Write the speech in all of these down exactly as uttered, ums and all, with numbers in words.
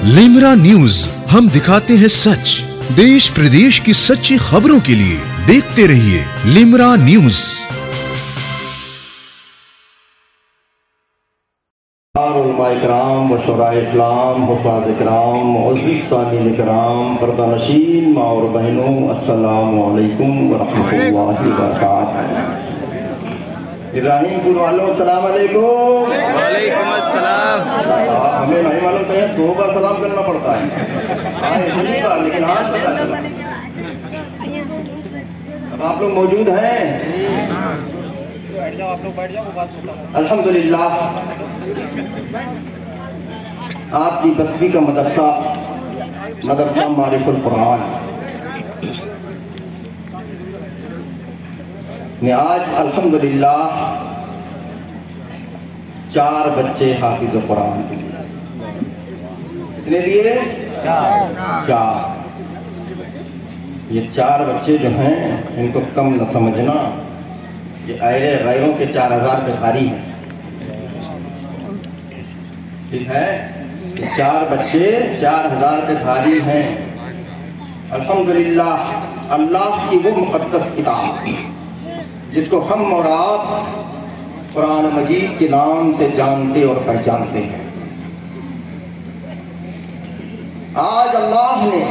Limra news, हम दिखाते हैं सच। देश प्रदेश की सच्ची खबरों के लिए देखते रहिए लिमरा न्यूज। इकराम व शुराए इस्लाम, हुफ़ाज़ इकराम, मुअज़्ज़िज़ सामीन इकराम, पर्दानशीन माँ और बहनों, अस्सलामु अलैकुम व रहमतुल्लाहि व बरकातहू। इब्राहिमपुर वालों अस्सलाम अलैकुम। वालेकुम अस्सलाम। हमें नहीं मालूम था दो बार सलाम करना पड़ता है, हाँ इतनी बार, लेकिन आज पता चला। अब आप लोग मौजूद हैं, अल्हम्दुलिल्लाह। आपकी बस्ती का मदरसा मदरसा मारिफुल कुरान ने आज अल्हम्दुलिल्लाह चार बच्चे हाफिज कुरान दिए। कितने दिए? चार। चार। ये चार बच्चे जो हैं इनको कम न समझना, ये आयरे गैरों के चार हजार पे भारी है। ठीक है, ये चार बच्चे चार हजार पे भारी हैं। अल्हम्दुलिल्लाह, अल्लाह की वो मुक़द्दस किताब जिसको हम और आप कुरान मजीद के नाम से जानते और पहचानते हैं, आज अल्लाह ने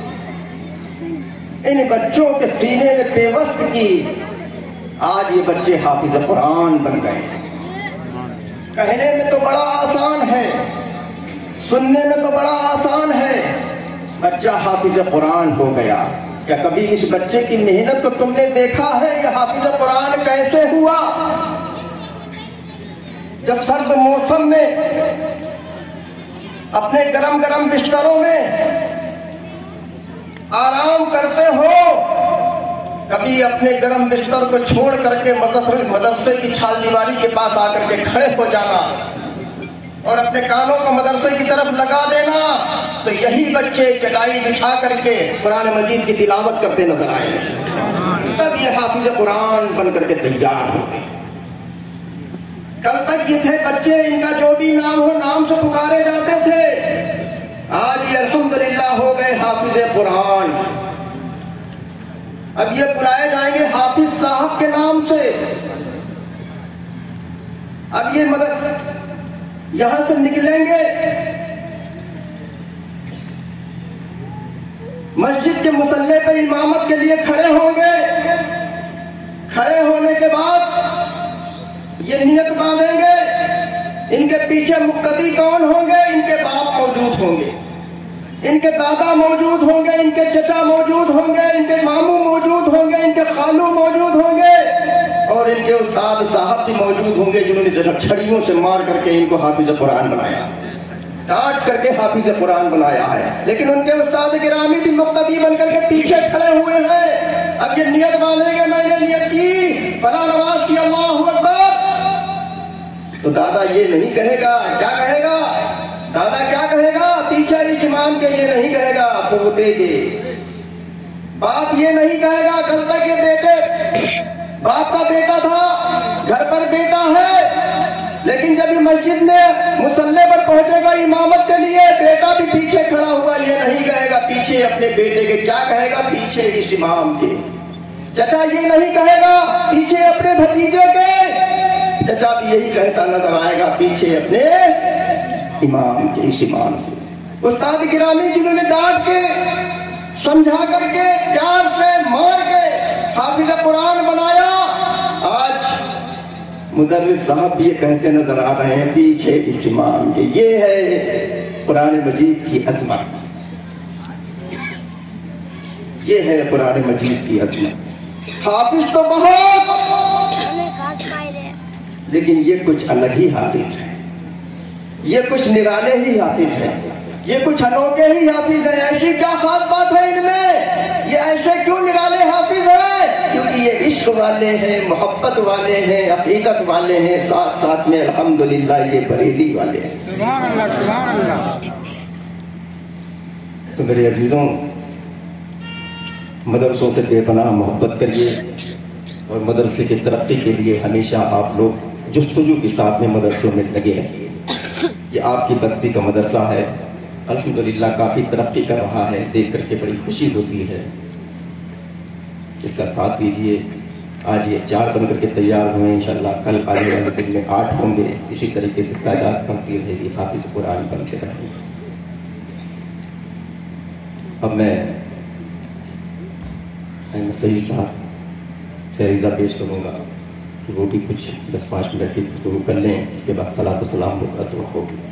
इन बच्चों के सीने में पेवस्त की। आज ये बच्चे हाफिज कुरान बन गए। कहने में तो बड़ा आसान है, सुनने में तो बड़ा आसान है, बच्चा हाफिज कुरान हो गया। क्या कभी इस बच्चे की मेहनत को तुमने देखा है? ये हाफिज कुरान कैसे हुआ? जब सर्द मौसम में अपने गरम गरम बिस्तरों में आराम करते हो, कभी अपने गरम बिस्तर को छोड़ करके मदरसे मदरसे की छाल दीवारी के पास आकर के खड़े हो जाना और अपने कानों को मदरसे की तरफ लगा देना, तो यही बच्चे चटाई बिछा करके कुरान मजीद की तिलावत करते नजर आएंगे। तब ये हाफिज कुरान बन करके तैयार हो गए। कल तक ये थे बच्चे, इनका जो भी नाम हो नाम से पुकारे जाते थे, आज ये अल्हम्दुलिल्लाह हो गए हाफिज कुरान। अब ये बुलाए जाएंगे हाफिज साहब के नाम से। अब ये मदरसा यहां से निकलेंगे, मस्जिद के मुसल्ले पे इमामत के लिए खड़े होंगे। खड़े होने के बाद ये नियत बांधेंगे, इनके पीछे मुक्तदी कौन होंगे? इनके बाप मौजूद होंगे, इनके दादा मौजूद होंगे, इनके चचा मौजूद होंगे, इनके मामू मौजूद होंगे, इनके खालू मौजूद होंगे और इनके उस्ताद साहब भी मौजूद होंगे जिन्होंने जरा छड़ियों से मार करके इनको हाफिज कुरान बनाया, काट करके हाफिज कुरान बनाया है। लेकिन उनके उस्ताद गिरामी भी मुक्तदी बन करके पीछे खड़े हुए हैं। अब ये नियत बांधेंगे, मैंने नियत की फला नमाज की, अल्लाहु अकबर, तो दादा ये नहीं कहेगा, क्या कहेगा? दादा क्या कहेगा? पीछे इस इमाम के ये नहीं कहेगा, पोते के। बाप ये नहीं कहेगा, कल तक ये बेटे बाप का बेटा था, घर पर बेटा है, लेकिन जब ये मस्जिद में मुसल्ले पर पहुंचेगा इमामत के लिए, बेटा भी पीछे खड़ा हुआ, ये नहीं कहेगा पीछे अपने बेटे के, क्या कहेगा? पीछे इस इमाम के। चचा ये नहीं कहेगा पीछे अपने भतीजे के, चचा भी यही कहता नजर आएगा, पीछे अपने इमाम के, इस इमाम के। उस्ताद गिरामी जिन्होंने डांट के, समझा करके, प्यार से मार के हाफिज कुरान बनाया, आज मुदर्रिस साहब ये कहते नजर आ रहे हैं, पीछे इस इमाम के। ये है कुरान मजीद की अजमत, ये है कुरान मजीद की अजमत। हाफिज तो बहुत, लेकिन ये कुछ अलग ही हाफिज है, ये कुछ निराले ही हाफिज हैं, ये कुछ अनोखे ही हाफिज हैं। ऐसी क्या खास बात है इनमें? ये ऐसे क्यों निराले हाफिज हैं? क्योंकि ये इश्क वाले हैं, मोहब्बत वाले हैं, अकीदत वाले हैं, साथ साथ में अल्हम्दुलिल्लाह ये बरेली वाले हैं। सुभान अल्लाह, सुभान अल्लाह। तो मेरे अजीजों, मदरसों से बेपनाह मोहब्बत करिए और मदरसे की तरक्की के लिए हमेशा आप लोग जुस्तजू के साथ में मदरसों में लगे रहिए। ये आपकी बस्ती का मदरसा है, الحمدللہ کافی ترقی کر رہا ہے، دیکھ کر کے بڑی خوشی ہوتی ہے. اس کا ساتھ دیجیے. آج یہ چار بن کر کے تیار ہوئے، انشاءاللہ کل آنے والے دن میں آٹھ ہوں گے. اسی طریقے سے تعداد بڑھتی رہے گی، حافظ قرآن بنتے رہیں گے. اب میں صحیح صاحب فیضہ پیش کروں گا کہ وہ بھی کچھ دس پانچ منٹ کی گفتگو کر لیں، اس کے بعد صلاۃ و سلام ہوگا تو ہوگی.